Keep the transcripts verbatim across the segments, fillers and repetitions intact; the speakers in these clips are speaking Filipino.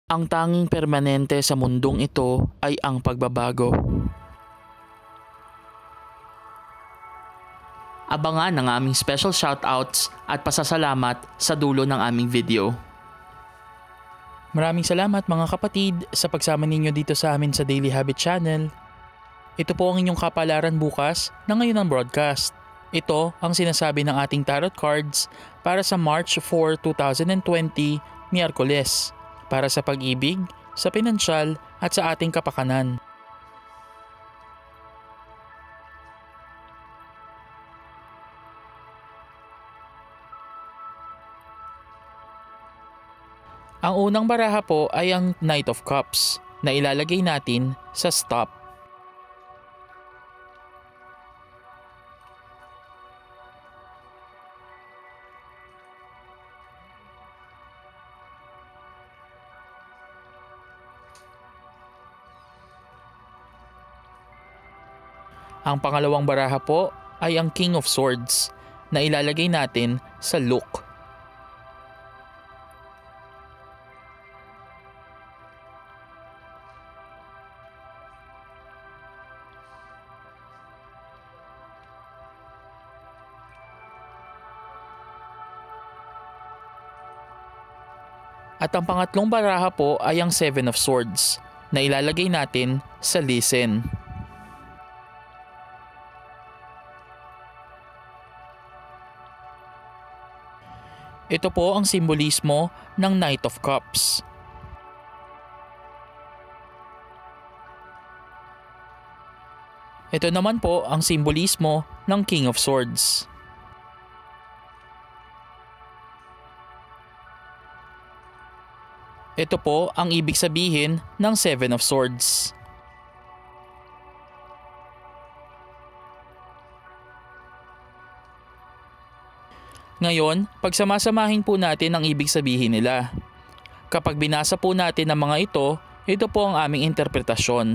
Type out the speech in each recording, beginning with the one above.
Ang tanging permanente sa mundong ito ay ang pagbabago. Abangan ang aming special shoutouts at pasasalamat sa dulo ng aming video. Maraming salamat mga kapatid sa pagsama ninyo dito sa amin sa Daily Habit Channel. Ito po ang inyong kapalaran bukas na ngayon ang broadcast. Ito ang sinasabi ng ating tarot cards para sa March fourth, twenty twenty, Miyerkules, para sa pag-ibig, sa pinansyal at sa ating kapakanan. Ang unang baraha po ay ang Knight of Cups na ilalagay natin sa stop. Ang pangalawang baraha po ay ang King of Swords na ilalagay natin sa look. At ang pangatlong baraha po ay ang Seven of Swords na ilalagay natin sa listen. Ito po ang simbolismo ng Knight of Cups. Ito naman po ang simbolismo ng King of Swords. Ito po ang ibig sabihin ng Seven of Swords. Ngayon, pagsamasamahin po natin ang ibig sabihin nila. Kapag binasa po natin ang mga ito, ito po ang aming interpretasyon.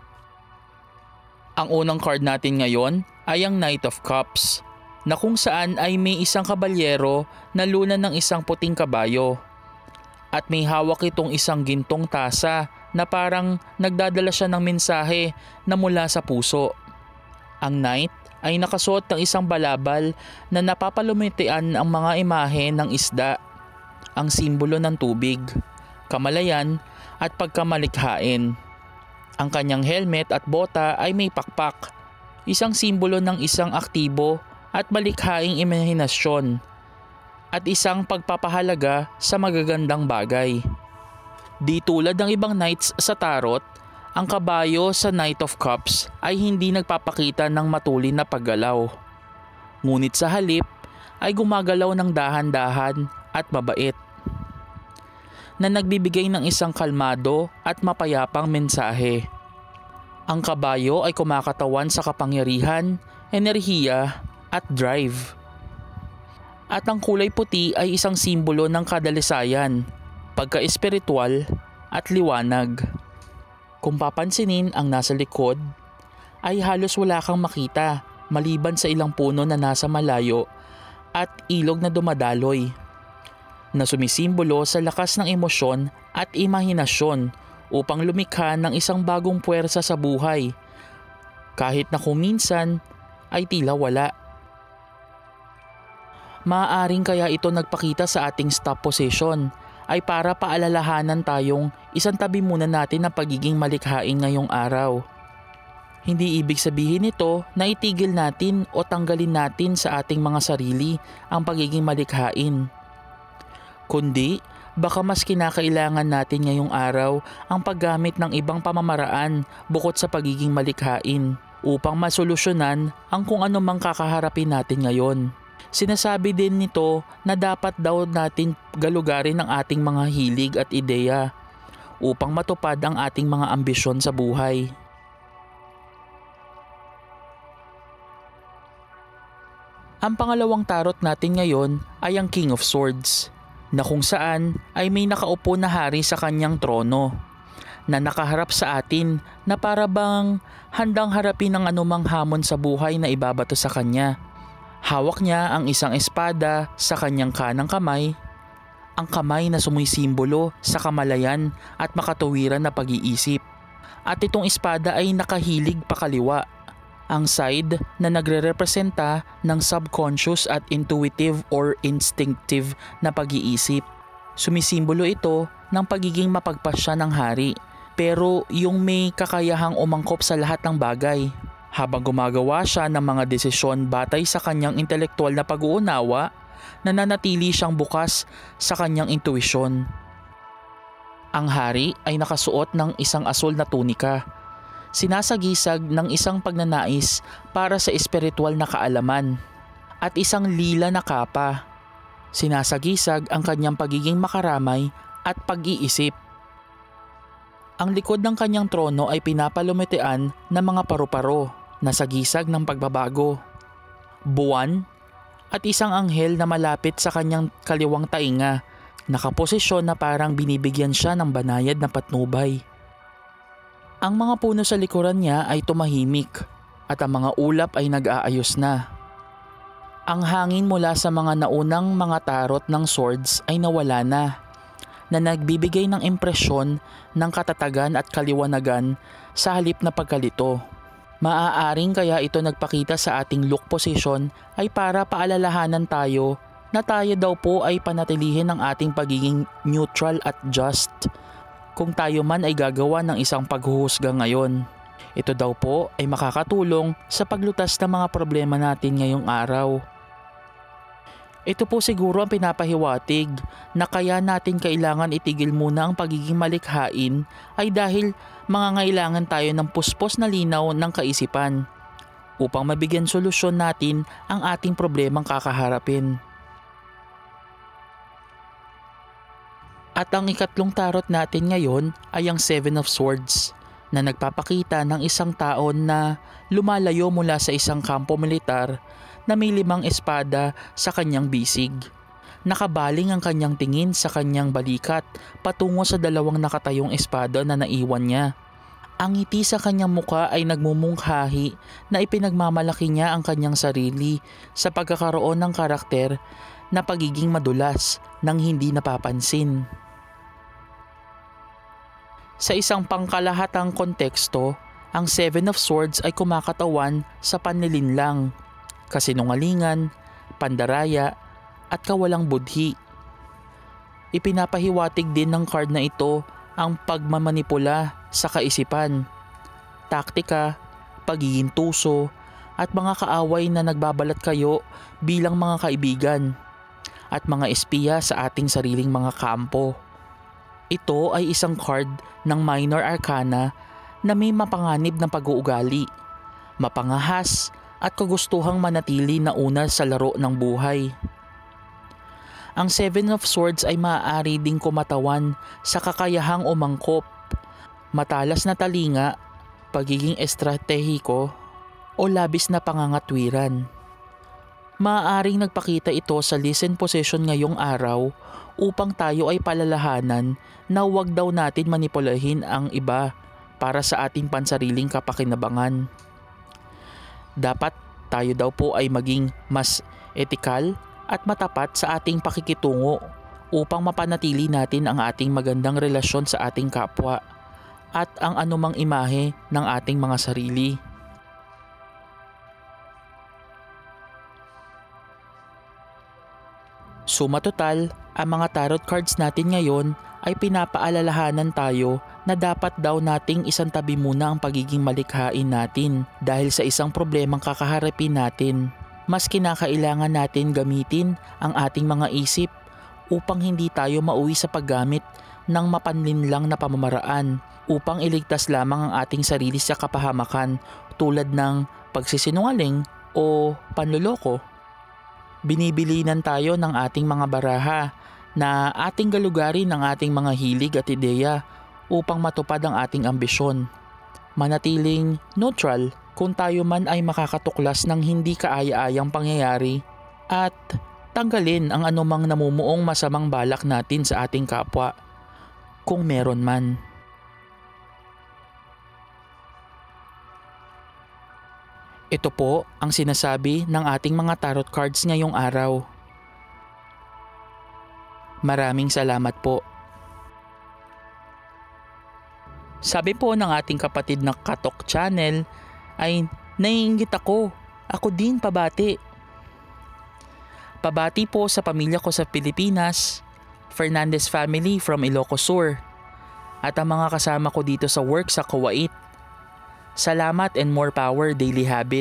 Ang unang card natin ngayon ay ang Knight of Cups, na kung saan ay may isang kabalyero na luna ng isang puting kabayo. At may hawak itong isang gintong tasa na parang nagdadala siya ng mensahe na mula sa puso. Ang knight ay nakasuot ng isang balabal na napapalumitian ang mga imahe ng isda, ang simbolo ng tubig, kamalayan at pagkamalikhain. Ang kanyang helmet at bota ay may pakpak, isang simbolo ng isang aktibo at malikhaing imahinasyon, at isang pagpapahalaga sa magagandang bagay. Di tulad ng ibang knights sa tarot, ang kabayo sa Knight of Cups ay hindi nagpapakita ng matulin na paggalaw. Ngunit sa halip ay gumagalaw ng dahan-dahan at mabait, na nagbibigay ng isang kalmado at mapayapang mensahe. Ang kabayo ay kumakatawan sa kapangyarihan, enerhiya at drive. At ang kulay puti ay isang simbolo ng kadalisayan, pagka-espiritual at liwanag. Kung papansinin ang nasa likod, ay halos wala kang makita maliban sa ilang puno na nasa malayo at ilog na dumadaloy, na sumisimbolo sa lakas ng emosyon at imahinasyon upang lumikha ng isang bagong puwersa sa buhay, kahit na kung minsan ay tila wala. Maaaring kaya ito nagpakita sa ating stop position ay para paalalahanan tayong isang tabi muna natin ang pagiging malikhain ngayong araw. Hindi ibig sabihin nito na itigil natin o tanggalin natin sa ating mga sarili ang pagiging malikhain. Kundi baka mas kinakailangan natin ngayong araw ang paggamit ng ibang pamamaraan bukod sa pagiging malikhain upang masolusyonan ang kung ano mang kakaharapin natin ngayon. Sinasabi din nito na dapat daw natin galugarin ang ating mga hilig at ideya upang matupad ang ating mga ambisyon sa buhay. Ang pangalawang tarot natin ngayon ay ang King of Swords, na kung saan ay may nakaupo na hari sa kanyang trono na nakaharap sa atin na para bang handang harapin ang anumang hamon sa buhay na ibabato sa kanya. Hawak niya ang isang espada sa kanyang kanang kamay ang kamay na sumisimbolo sa kamalayan at makatuwiran na pag-iisip. At itong espada ay nakahilig pakaliwa, ang side na nagre-representa ng subconscious at intuitive or instinctive na pag-iisip. Sumisimbolo ito ng pagiging mapagpasya ng hari, pero yung may kakayahang umangkop sa lahat ng bagay. Habang gumagawa siya ng mga desisyon batay sa kanyang intelektual na pag-uunawa, nananatili siyang bukas sa kanyang intuisyon. Ang hari ay nakasuot ng isang asul na tunika, sinasagisag ng isang pagnanais para sa espiritual na kaalaman, at isang lila na kapa, sinasagisag ang kanyang pagiging makaramay at pag-iisip. Ang likod ng kanyang trono ay pinapalumitian ng mga paru-paro na sagisag ng pagbabago, buwan, at isang anghel na malapit sa kanyang kaliwang tainga, nakaposisyon na parang binibigyan siya ng banayad na patnubay. Ang mga puno sa likuran niya ay tumahimik at ang mga ulap ay nag-aayos na. Ang hangin mula sa mga naunang mga tarot ng swords ay nawala na, na nagbibigay ng impresyon ng katatagan at kaliwanagan sa halip na pagkalito. Maaaring kaya ito nagpakita sa ating look position ay para paalalahanan tayo na tayo daw po ay panatilihin ng ating pagiging neutral at just kung tayo man ay gagawa ng isang paghuhusga ngayon. Ito daw po ay makakatulong sa paglutas ng mga problema natin ngayong araw. Ito po siguro ang pinapahiwatig na kaya natin kailangan itigil muna ang pagiging malikhain ay dahil mangangailangan tayo ng puspos na linaw ng kaisipan upang mabigyan solusyon natin ang ating problemang kakaharapin. At ang ikatlong tarot natin ngayon ay ang Seven of Swords na nagpapakita ng isang tao na lumalayo mula sa isang kampo militar na may limang espada sa kanyang bisig. Nakabaling ang kanyang tingin sa kanyang balikat patungo sa dalawang nakatayong espada na naiwan niya. Ang ngiti sa kanyang muka ay nagmumungkahi na ipinagmamalaki niya ang kanyang sarili sa pagkakaroon ng karakter na pagiging madulas nang hindi napapansin. Sa isang pangkalahatang konteksto, ang Seven of Swords ay kumakatawan sa panlilinlang, kasinungalingan, pandaraya, at kawalang budhi. Ipinapahiwatig din ng card na ito ang pagmamanipula sa kaisipan, taktika, pagiging tuso, at mga kaaway na nagbabalat kayo bilang mga kaibigan at mga espiya sa ating sariling mga kampo. Ito ay isang card ng minor arcana na may mapanganib na pag-uugali, mapangahas, at kagustuhang manatili na una sa laro ng buhay. Ang Seven of Swords ay maaari ding kumatawan sa kakayahang umangkop, matalas na talinga, pagiging estratehiko, o labis na pangangatwiran. Maaaring nagpakita ito sa listen position ngayong araw upang tayo ay palalahanan na huwag daw natin manipulahin ang iba para sa ating pansariling kapakinabangan. Dapat tayo daw po ay maging mas etikal at matapat sa ating pakikitungo upang mapanatili natin ang ating magandang relasyon sa ating kapwa at ang anumang imahe ng ating mga sarili. Suma total, ang mga tarot cards natin ngayon ay pinapaalalahanan tayo na dapat daw nating isantabi muna ang pagiging malikhain natin dahil sa isang problemang kakaharapin natin. Mas kinakailangan natin gamitin ang ating mga isip upang hindi tayo mauwi sa paggamit ng mapanlinlang na pamamaraan upang iligtas lamang ang ating sarili sa kapahamakan tulad ng pagsisinungaling o panloloko. Binibilinan tayo ng ating mga baraha na ating galugarin ang ating mga hilig at ideya upang matupad ang ating ambisyon. Manatiling neutral kung tayo man ay makakatuklas ng hindi kaaya-ayang pangyayari at tanggalin ang anumang namumuong masamang balak natin sa ating kapwa kung meron man. Ito po ang sinasabi ng ating mga tarot cards ngayong araw. Maraming salamat po. Sabi po ng ating kapatid na Katok Channel ay naiinggit ako. Ako din pabati. Pabati po sa pamilya ko sa Pilipinas, Fernandez family from Ilocos Sur, at ang mga kasama ko dito sa work sa Kuwait. Salamat and more power daily habit.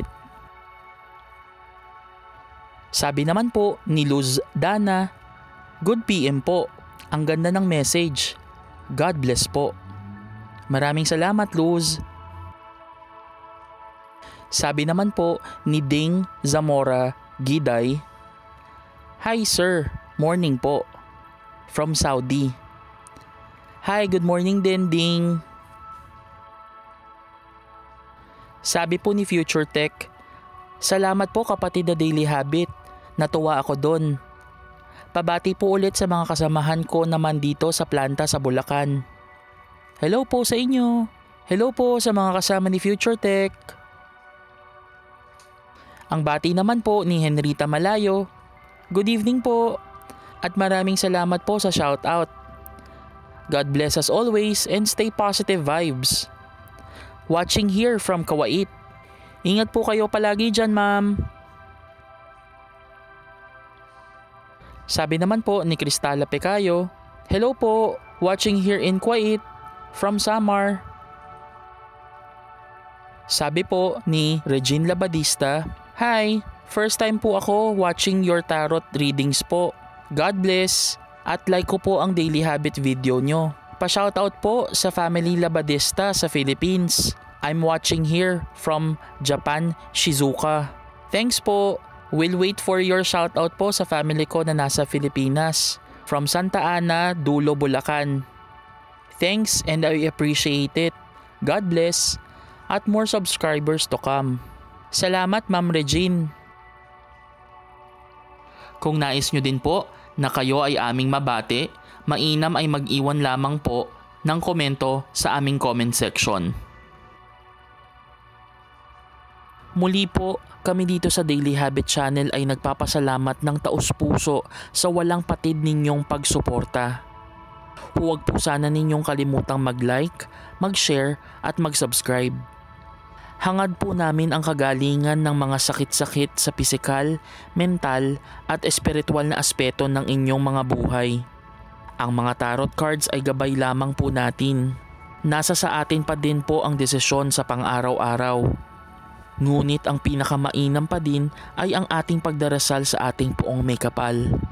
Sabi naman po ni Luz Dana, good P M po. Ang ganda ng message. God bless po. Maraming salamat, Luz. Sabi naman po ni Ding Zamora Giday, hi sir, morning po. From Saudi. Hi, good morning din, Ding. Sabi po ni Future Tech, salamat po kapatid na daily habit. Natuwa ako doon. Pabati po ulit sa mga kasamahan ko naman dito sa planta sa Bulacan. Hello po sa inyo. Hello po sa mga kasama ni Future Tech. Ang bati naman po ni Henrita Malayo, good evening po. At maraming salamat po sa shoutout. God bless us always and stay positive vibes. Watching here from Kuwait. Ingat po kayo palagi dyan, ma'am. Sabi naman po ni Cristala Pecayo, hello po, watching here in Kuwait from Samar. Sabi po ni Regine Labadista, hi, first time po ako watching your tarot readings po. God bless at like ko po ang daily habit video nyo. Pa-shoutout po sa family Labadista sa Philippines. I'm watching here from Japan, Shizuoka. Thanks po. We'll wait for your shoutout po sa family ko na nasa Pilipinas. From Santa Ana, Dulo, Bulacan. Thanks and I appreciate it. God bless at more subscribers to come. Salamat, Ma'am Regine. Kung nais nyo din po na kayo ay aming mabati, mainam ay mag-iwan lamang po ng komento sa aming comment section. Muli po, kami dito sa Daily Habit Channel ay nagpapasalamat ng taus-puso sa walang patid ninyong pagsuporta. Huwag po sana ninyong kalimutang mag-like, mag-share at mag-subscribe. Hangad po namin ang kagalingan ng mga sakit-sakit sa pisikal, mental at espiritual na aspeto ng inyong mga buhay. Ang mga tarot cards ay gabay lamang po natin. Nasa sa atin pa din po ang desisyon sa pang-araw-araw. Ngunit ang pinakamainam pa din ay ang ating pagdarasal sa ating Poong May Kapal.